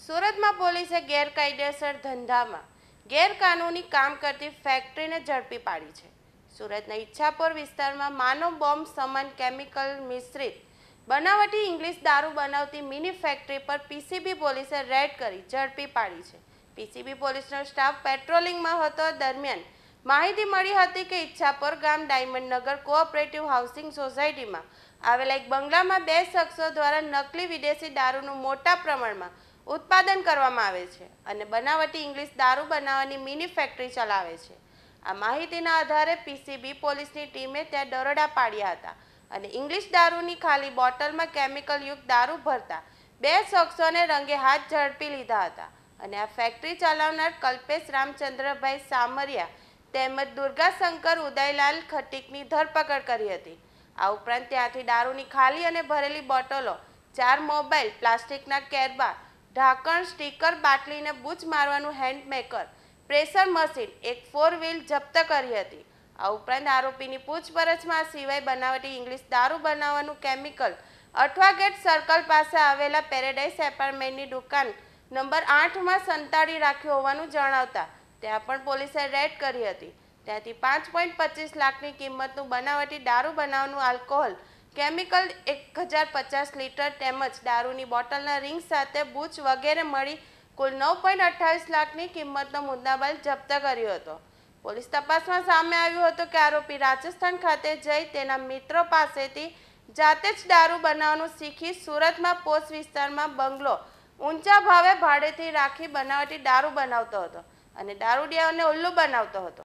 સુરતમાં પોલીસે ગેરકાયદેસર ધંધામાં ગેરકાનૂની કામ કરતી ફેક્ટરીને ઝડપી પાડી છે. સુરતના ઈચ્છાપોર વિસ્તારમાં માનવ બોમ્બ સમાન કેમિકલ મિશ્રિત બનાવટી ઇંગ્લિશ દારૂ બનાવતી મિની ફેક્ટરી પર પીસીબી પોલીસે રેડ કરી ઝડપી પાડી છે. પીસીબી પોલીસનો સ્ટાફ પેટ્રોલિંગમાં હતો દરમિયાન માહિતી મળી હતી કે ઈચ્છાપોર ગામ ડાયમંડ નગર કોઓપરેટિવ હાઉસિંગ સોસાયટીમાં આવેલા એક બંગલામાં બે શખ્સો દ્વારા નકલી વિદેશી દારૂનું મોટા પ્રમાણમાં ઉત્પાદન કરવામાં આવે છે અને બનાવટી ઇંગ્લિશ દારૂ બનાવવાની મિની ફેક્ટરી ચલાવે છે. આ માહિતીના આધારે પીસીબી પોલીસની ટીમે ત્યાં દરોડા પાડ્યા હતા અને ઇંગ્લિશ દારૂની ખાલી બોટલમાં કેમિકલયુક્ત દારૂ ભરતા બે શખ્સોને રંગે હાથ ઝડપી લીધા હતા અને આ ફેક્ટરી ચલાવનાર કલ્પેશ રામચંદ્રભાઈ સામરિયા તેમજ દુર્ગાશંકર ઉદયલાલ ખટીકની ધરપકડ કરી હતી. આ ઉપરાંત ત્યાંથી દારૂની ખાલી અને ભરેલી બોટલો, 4 મોબાઈલ, પ્લાસ્ટિકના કેરબા, ઢાંકણ, સ્ટીકર, બાટલીને બૂચ મારવાનું હેન્ડ મેકર, પ્રેશર મશીન, એક 4 વ્હીલ જપ્ત કરી હતી. આ ઉપરાંત આરોપીની પૂછપરછમાં આ સિવાય બનાવટી ઇંગ્લિશ દારૂ બનાવવાનું કેમિકલ અઠવા ગેટ સર્કલ પાસે આવેલા પેરેડાઇઝ એપાર્ટમેન્ટની દુકાન નંબર 8માં સંતાડી રાખ્યું હોવાનું જણાવતા ત્યાં પણ પોલીસે રેડ કરી હતી. ત્યાંથી 5.25 લાખની કિંમતનું બનાવટી દારૂ બનાવવાનું આલ્કોહોલ કેમિકલ 1050 લીટર તેમજ દારૂની બોટલના રિંગ સાથે બૂચ વગેરે મળી કુલ 9.28 લાખની કિંમતનો મુદ્દામાલ જપ્ત કર્યો હતો. પોલીસ તપાસમાં સામે આવ્યું હતું કે આરોપી રાજસ્થાન ખાતે જઈ તેના મિત્રો પાસેથી જાતે જ દારૂ બનાવવાનું શીખી સુરતમાં પોશ વિસ્તારમાં બંગલો ઊંચા ભાવે ભાડેથી રાખી બનાવટી દારૂ બનાવતો હતો અને દારૂડિયાઓને ઉલ્લુ બનાવતો હતો.